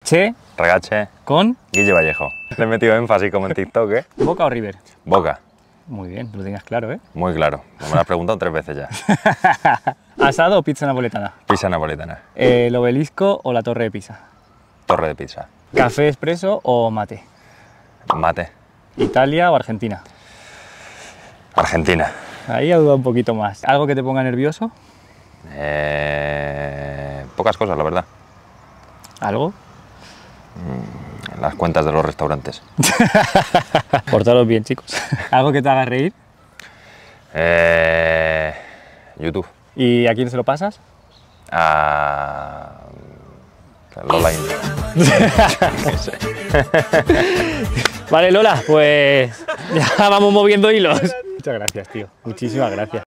Che Regache. con Guille Vallejo. Le he metido énfasis como en TikTok, ¿eh? Boca o River. Boca. Muy bien, lo tenías claro, ¿eh? Muy claro. Me lo has preguntado 3 veces ya. ¿Asado o pizza napoletana? Pizza napoletana. ¿El obelisco o la torre de Pisa? Torre de pizza. ¿Café expreso o mate? Mate. ¿Italia o Argentina? Argentina. Ahí ha dudado un poquito más. ¿Algo que te ponga nervioso? Pocas cosas, la verdad. ¿Algo? Las cuentas de los restaurantes. Portaros bien, chicos. ¿Algo que te haga reír? YouTube. ¿Y a quién se lo pasas? A Lola India. No sé. Vale, Lola, pues ya vamos moviendo hilos. Muchas gracias, tío. Muchísimas gracias.